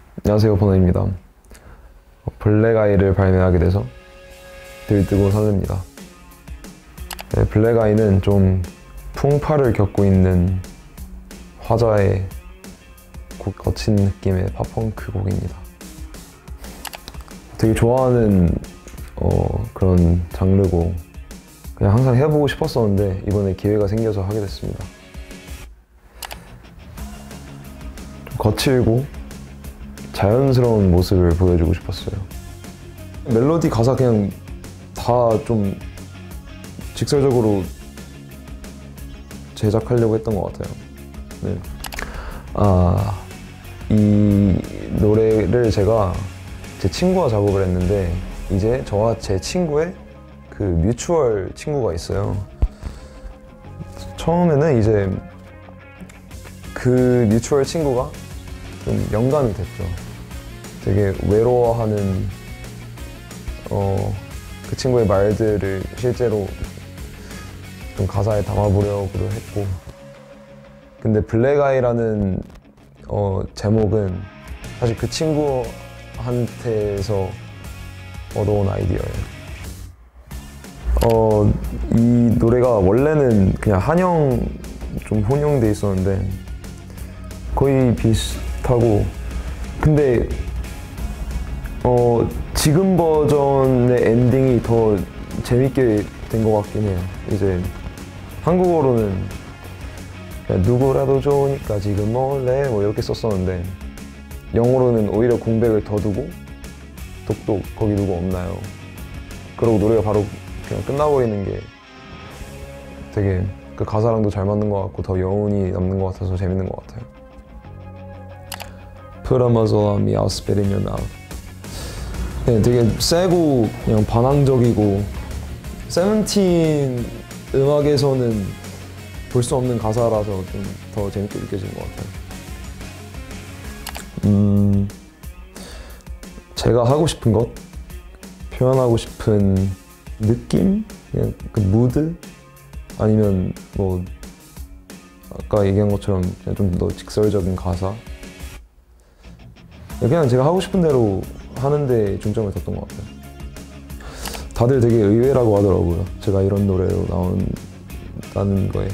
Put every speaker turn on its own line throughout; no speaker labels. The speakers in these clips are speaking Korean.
안녕하세요, 버너입니다. 블랙아이를 발매하게 돼서 들뜨고 설렙니다. 네, 블랙아이는 좀 풍파를 겪고 있는 화자의 거친 느낌의 팝펑크 곡입니다. 되게 좋아하는 그런 장르고 그냥 항상 해보고 싶었었는데 이번에 기회가 생겨서 하게 됐습니다. 좀 거칠고 자연스러운 모습을 보여주고 싶었어요. 멜로디 가사 그냥 다 좀 직설적으로 제작하려고 했던 것 같아요. 네. 이 노래를 제가 제 친구와 작업을 했는데 이제 저와 제 친구의 그 뮤추얼 친구가 있어요. 처음에는 이제 그 뮤추얼 친구가 좀 영감이 됐죠. 되게 외로워하는 그 친구의 말들을 실제로 좀 가사에 담아보려고도 했고, 근데 블랙아이라는 제목은 사실 그 친구한테서 얻어온 아이디어예요. 이 노래가 원래는 그냥 한영 좀 혼용돼 있었는데 거의 비슷하고, 근데 지금 버전의 엔딩이 더 재밌게 된 것 같긴 해요. 이제 한국어로는 그냥 누구라도 좋으니까 지금 몰래 뭐 이렇게 썼었는데 영어로는 오히려 공백을 더 두고 똑똑 거기 누구 없나요? 그러고 노래가 바로 그냥 끝나버리는 게 되게 그 가사랑도 잘 맞는 것 같고 더 여운이 남는 것 같아서 재밌는 것 같아요. Put a muzzle on me, I'll spit in your mouth. 네, 되게 세고 그냥 반항적이고 세븐틴 음악에서는 볼 수 없는 가사라서 좀 더 재밌게 느껴지는 것 같아요. 제가 하고 싶은 것, 표현하고 싶은 느낌? 그냥 그 무드? 아니면 뭐 아까 얘기한 것처럼 좀 더 직설적인 가사? 그냥 제가 하고 싶은 대로 하는데 중점을 뒀던 것 같아요. 다들 되게 의외라고 하더라고요. 제가 이런 노래로 나온다는 거에.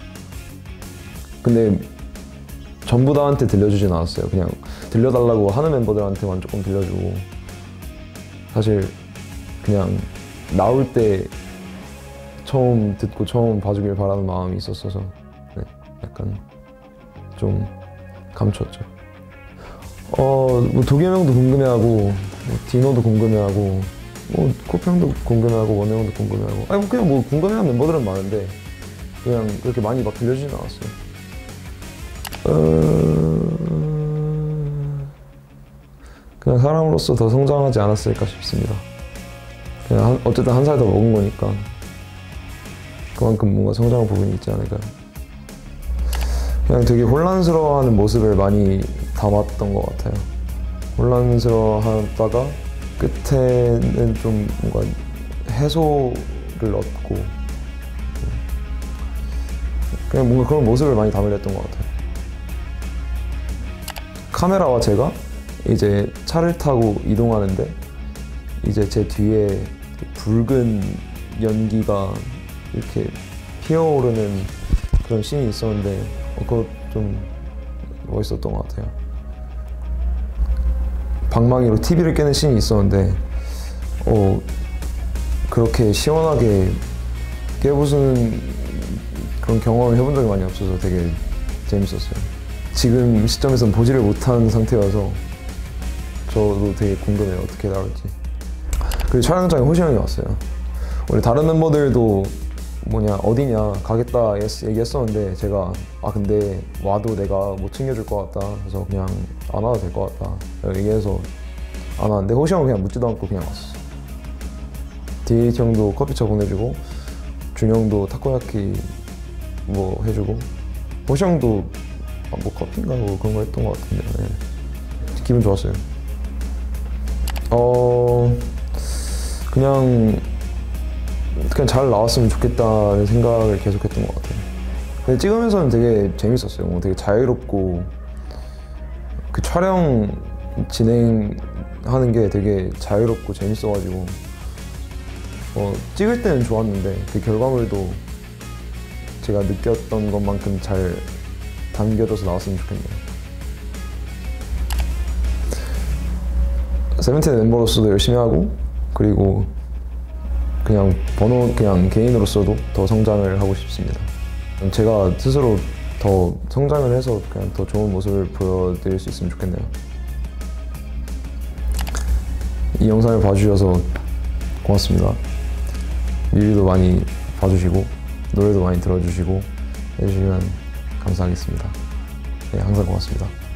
근데 전부 다한테 들려주진 않았어요. 그냥 들려달라고 하는 멤버들한테만 조금 들려주고, 사실 그냥 나올 때 처음 듣고 처음 봐주길 바라는 마음이 있었어서 네, 약간 좀 감췄죠. 뭐 도겸 형도 궁금해하고 뭐 디노도 궁금해하고 뭐 코피 형도 궁금해하고 원우 형도 궁금해하고, 아니 뭐 그냥 뭐 궁금해하는 멤버들은 많은데 그냥 그렇게 많이 막 들려주진 않았어요. 그냥 사람으로서 더 성장하지 않았을까 싶습니다. 그냥 어쨌든 한 살 더 먹은 거니까 그만큼 뭔가 성장한 부분이 있지 않을까요? 그냥 되게 혼란스러워하는 모습을 많이 담았던 것 같아요. 혼란스러워하다가 끝에는 좀 뭔가 해소를 얻고 그냥 뭔가 그런 모습을 많이 담으려던 것 같아요. 카메라와 제가 이제 차를 타고 이동하는데 이제 제 뒤에 붉은 연기가 이렇게 피어오르는 그런 씬이 있었는데 그거 좀 멋있었던 것 같아요. 방망이로 TV를 깨는 씬이 있었는데 그렇게 시원하게 깨부수는 그런 경험을 해본 적이 많이 없어서 되게 재밌었어요. 지금 시점에서는 보지를 못한 상태여서 저도 되게 궁금해요. 어떻게 나올지. 그리고 촬영장에 호시 형이 왔어요. 원래 다른 멤버들도 어디냐 가겠다 얘기했었는데 제가 근데 와도 내가 못 챙겨줄 것 같다 그래서 그냥 안 와도 될 것 같다 얘기해서 안 왔는데 호시 형은 그냥 묻지도 않고 그냥 왔어. 디에이티 형도 커피차 보내주고 준영도 타코야키 뭐 해주고 호시 형도 뭐 커피인가 뭐 그런 거 했던 것 같은데 네. 기분 좋았어요. 그냥 잘 나왔으면 좋겠다는 생각을 계속 했던 것 같아요. 근데 찍으면서는 되게 재밌었어요. 되게 자유롭고 그 촬영 진행하는 게 되게 자유롭고 재밌어가지고 찍을 때는 좋았는데 그 결과물도 제가 느꼈던 것만큼 잘 담겨져서 나왔으면 좋겠네요. 세븐틴 멤버로서도 열심히 하고, 그리고 그냥 개인으로서도 더 성장을 하고 싶습니다. 제가 스스로 더 성장을 해서 그냥 더 좋은 모습을 보여드릴 수 있으면 좋겠네요. 이 영상을 봐주셔서 고맙습니다. 뮤비도 많이 봐주시고 노래도 많이 들어주시고 해주시면 감사하겠습니다. 네, 항상 고맙습니다.